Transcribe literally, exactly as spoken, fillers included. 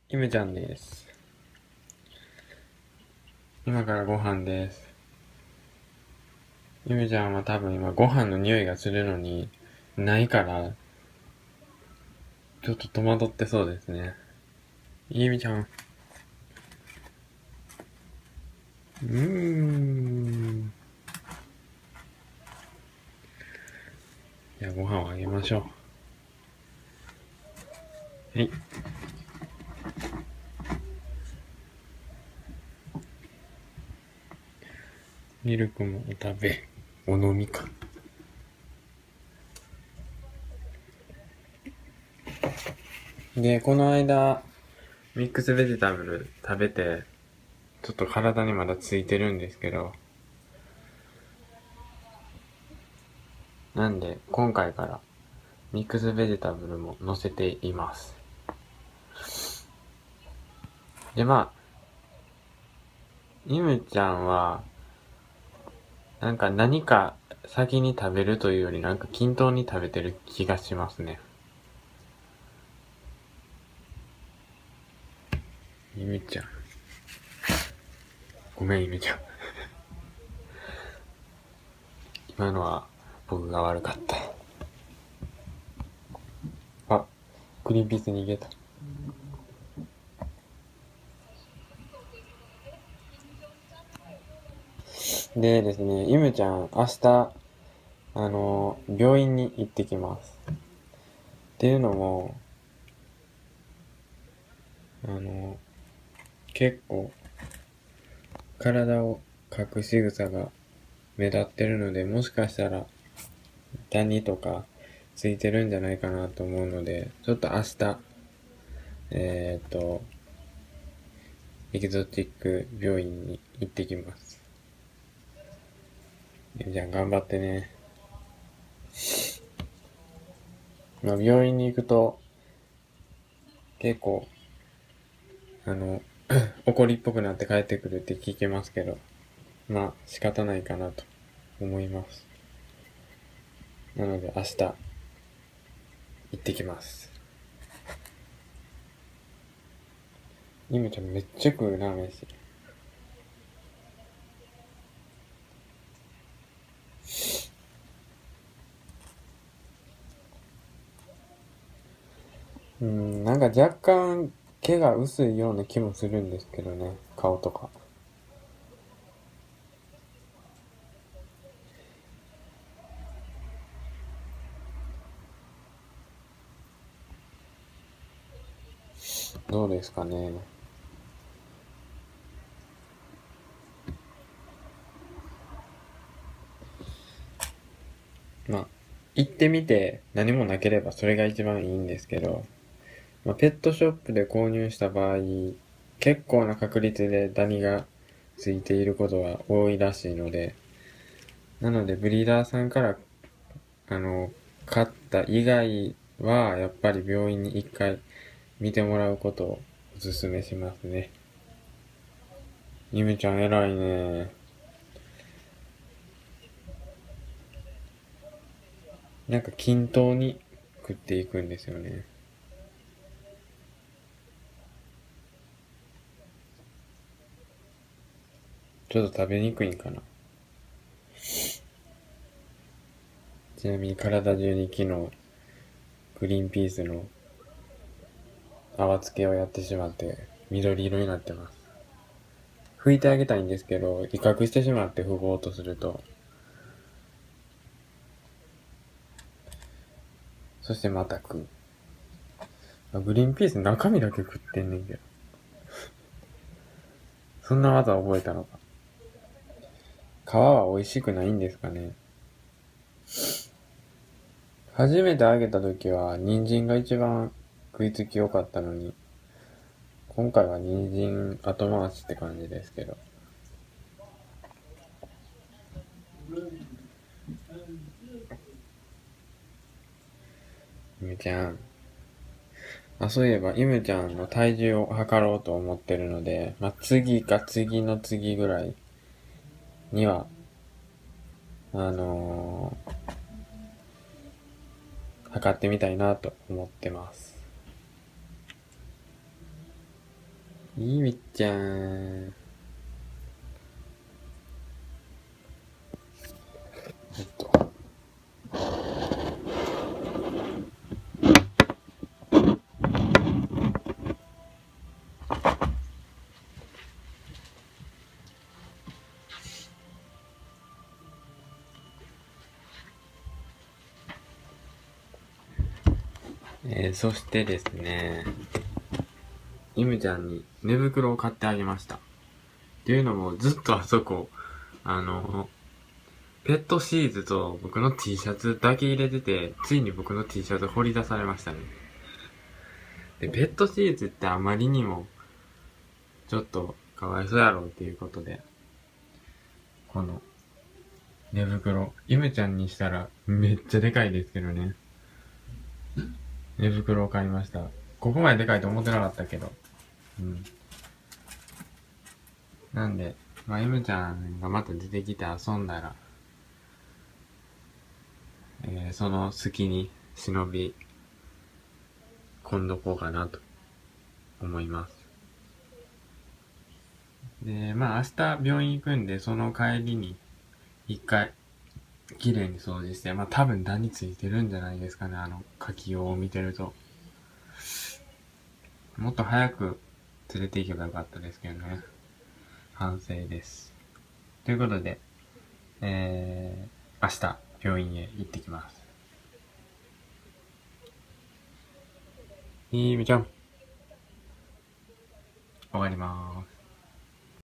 ゆめちゃんです。今からご飯です。ゆめちゃんは多分今ご飯の匂いがするのにないから、ちょっと戸惑ってそうですね。ゆめちゃん。うーん。じゃあご飯をあげましょう。はい。ミルクもお食べ。お飲みか。で、この間、ミックスベジタブル食べて、ちょっと体にまだついてるんですけど、なんで今回からミックスベジタブルも乗せています。で、まあ、ゆめちゃんは、なんか何か先に食べるというよりなんか均等に食べてる気がしますね。ゆめちゃん。ごめんゆめちゃん。今のは僕が悪かった。あ、グリーンピース逃げた。でですね、ゆめちゃん、明日、あの、病院に行ってきます。っていうのも、あの、結構、体を隠し仕草が目立ってるので、もしかしたら、ダニとかついてるんじゃないかなと思うので、ちょっと明日、えーっと、エキゾチック病院に行ってきます。じゃあ頑張ってね。まあ、病院に行くと、結構、あの、怒りっぽくなって帰ってくるって聞けますけど、まあ、仕方ないかなと思います。なので明日、行ってきます。ゆめちゃんめっちゃ食うな、飯。うん、なんか若干毛が薄いような気もするんですけどね、顔とか。どうですかね。まあ、行ってみて何もなければそれが一番いいんですけど、まあ、ペットショップで購入した場合、結構な確率でダニがついていることが多いらしいので、なのでブリーダーさんから、あの、買った以外は、やっぱり病院に一回見てもらうことをお勧めしますね。ゆめちゃん偉いね。なんか均等に食っていくんですよね。ちょっと食べにくいんかな。ちなみに体中に昨日、グリーンピースの泡付けをやってしまって、緑色になってます。拭いてあげたいんですけど、威嚇してしまって拭こうとすると、そしてまた食う。グリーンピース中身だけ食ってんねんけど。そんな技覚えたのか。皮は美味しくないんですかね。初めてあげた時は、人参が一番食いつき良かったのに、今回は人参後回しって感じですけど。ゆめちゃん。あ、そういえば、ゆめちゃんの体重を測ろうと思ってるので、まあ、次か次の次ぐらいには、あのー、測ってみたいなと思ってます。 いいみっちゃん。えっと。えー、そしてですね、イムちゃんに寝袋を買ってあげました。っていうのも、ずっとあそこ、あの、ペットシーズと僕の T シャツだけ入れてて、ついに僕の T シャツ掘り出されましたね。で、ペットシーズってあまりにも、ちょっとかわいそうやろうっていうことで、この、寝袋、イムちゃんにしたらめっちゃでかいですけどね。寝袋を買いました。ここまででかいと思ってなかったけど。うん。なんで、まあ、イムちゃんがまた出てきて遊んだら、えー、その隙に忍び込んどこうかなと思います。で、まあ明日病院行くんで、その帰りに一回綺麗に掃除して、まあ多分ダニついてるんじゃないですかね、あの書きようを見てると。もっと早く連れて行けばよかったですけどね。反省です。ということで、えー、明日病院へ行ってきます。いいみちゃん。終わりまーす。